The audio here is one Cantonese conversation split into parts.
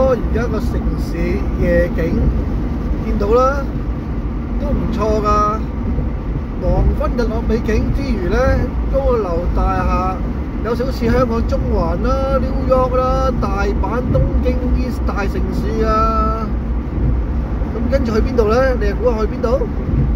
而家個城市夜景見到啦，都唔錯㗎。黃昏日落美景之餘呢，高樓大廈有少少似香港中環啦、New York 啦、大阪、東京呢啲大城市啊。咁跟住去邊度呢？你又估下去邊度？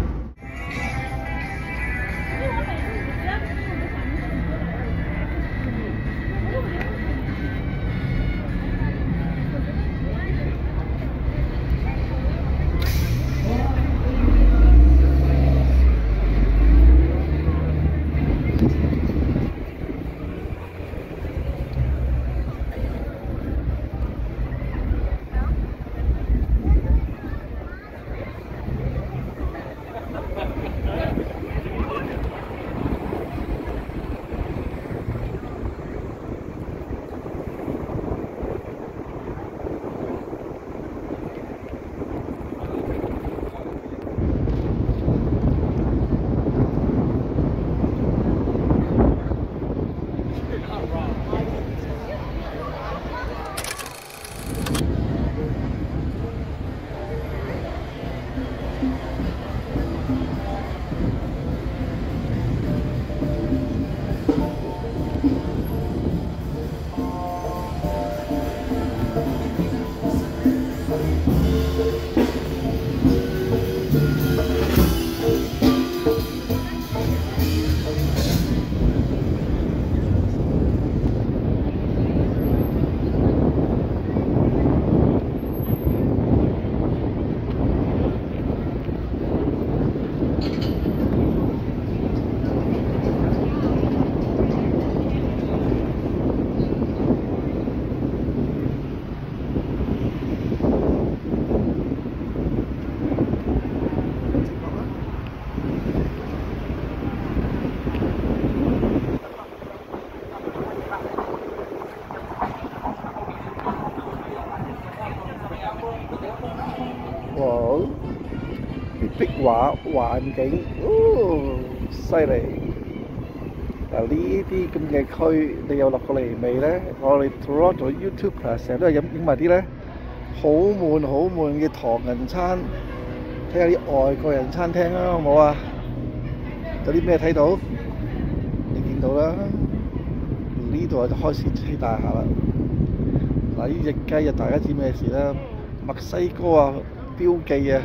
哇！壁畫環境，犀利！嗱呢啲咁嘅區，你有落過嚟未呢？我哋 Toronto YouTuber 成日都係影埋啲呢好悶嘅唐人餐，睇下啲外國人餐廳啊，好唔好啊？有啲咩睇到？你見到啦，呢度就開始起大廈啦。嗱呢隻雞啊，大家知咩事啦？墨西哥啊！標記啊，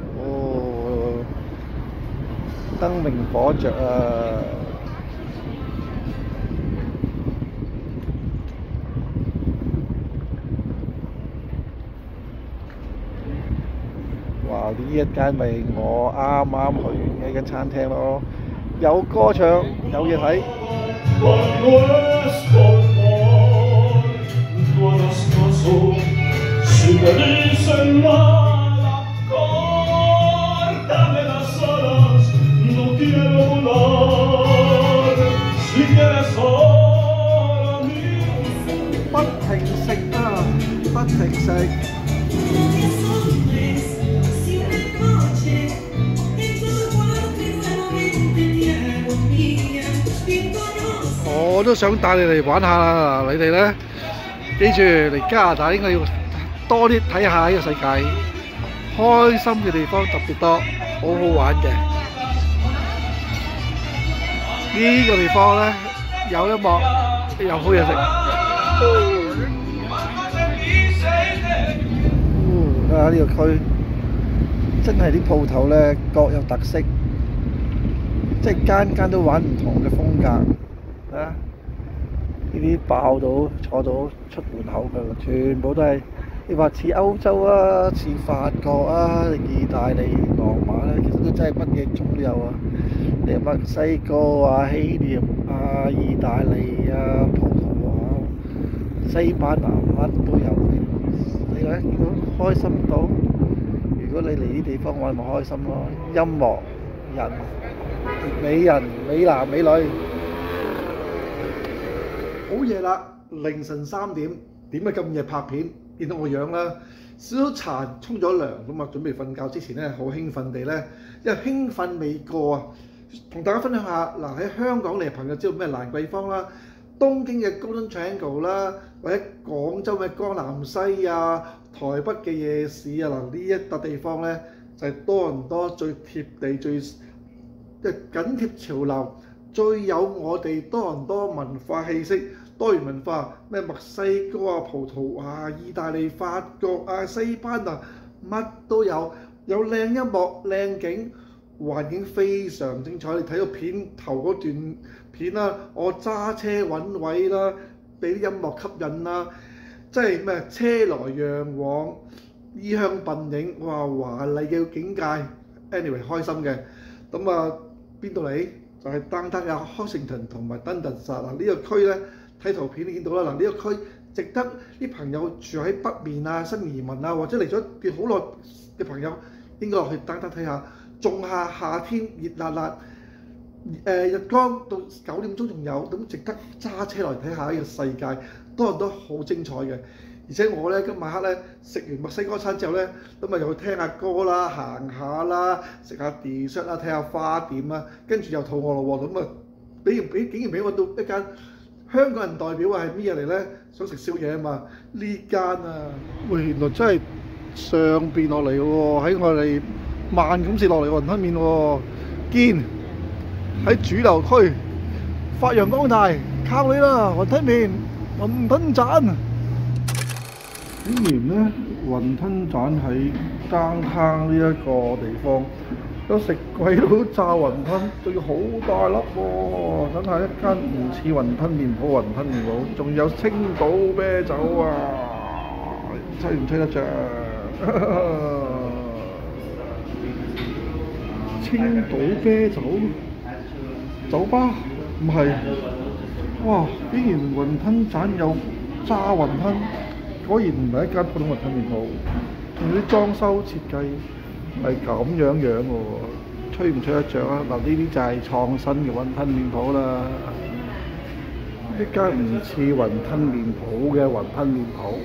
燈明火著啊！哇！呢一間咪我啱去完嘅間餐廳咯，有歌唱，有嘢睇。不停食啊，不停食。我都想帶你嚟玩下啦！你哋呢，記住嚟加拿大應該要多啲睇下呢個世界，開心嘅地方特別多，好好玩嘅。呢個地方呢，有音樂，又好嘢食。睇下呢個區，真係啲鋪頭呢各有特色，即係間間都玩唔同嘅風格。啊！呢啲爆到坐到出門口㗎，全部都係你話似歐洲啊，似法國啊、意大利、羅馬咧，其實都真係乜嘢種都有啊！你墨西哥啊、希臘啊、意大利啊、葡萄牙、西班牙乜都有嘅。你咧見到開心到？如果你嚟呢地方玩咪開心咯，音樂、人、美男美女。好夜啦，凌晨3點，點解咁夜拍片？見到我樣啦，少少殘，沖咗涼咁啊，準備瞓覺之前咧，好興奮地咧，因為興奮未過啊，同大家分享下嗱，喺香港嚟嘅朋友知道咩蘭桂坊啦， 東京嘅 Golden Triangle 啦，或者廣州嘅江南西啊、台北嘅夜市啊，嗱呢一笪地方咧就係多倫多最貼地、最緊貼潮流、最有我哋多倫多文化氣息、多元文化，咩墨西哥啊、葡萄牙、意大利、法國啊、西班牙，乜都有，有靚音樂、靚景。環境非常精彩，你睇到片頭嗰段片啦，我揸車揾位啦，俾啲音樂吸引啦，即係咩車來讓往、衣香鬢影，哇華麗嘅境界 ，anyway 開心嘅。咁啊邊度嚟？就係Downtown啊 Hoxington 同埋Dundas嗱呢個區咧，睇圖片你見到啦，嗱呢個區值得啲朋友住喺北面啊、新移民啊，或者嚟咗段好耐嘅朋友應該落去Downtown睇下。仲夏天熱辣辣，日光到9點鐘仲有，咁值得揸車來睇下呢個世界，多倫多好精彩嘅。而且我咧今晚黑咧食完墨西哥餐之後咧，咁啊又去聽下歌啦、行下啦、食下 dessert 啦、睇下花店啦，跟住又肚餓咯喎，咁啊竟然俾我到一間香港人代表係咩嘢嚟咧？想食宵夜啊嘛，呢間啊，喂原來真係上邊落嚟嘅喎，喺我哋。慢咁跌落嚟雲吞麵喎，堅喺主流區發揚光大，靠你啦！雲吞麵、雲吞盞，竟然咧雲吞盞喺Downtown呢一個地方，有食鬼佬炸雲吞，仲要好大粒喎！真係一間唔似雲吞麵鋪雲吞麵鋪，仲有青島啤酒啊，吹唔吹得着？青島啤酒酒吧唔係，哇！竟然雲吞盞有炸雲吞，果然唔係一間普通雲吞麵鋪，仲有啲裝修設計係咁樣喎，吹唔吹得着啊？嗱，呢啲就係創新嘅雲吞麵鋪啦，一間唔似雲吞麵鋪嘅雲吞麵鋪，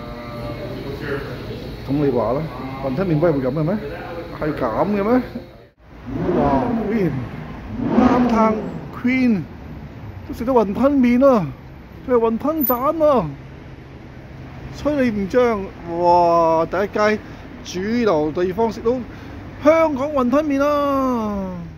咁你話啦，雲吞麵鋪係會咁嘅咩？係咁嘅咩？哇 Queen，Downtown Queen 都食到雲吞麵啊，仲係雲吞盞啊，吹你唔脹！哇！第一屆主流地方食到香港雲吞麵啊！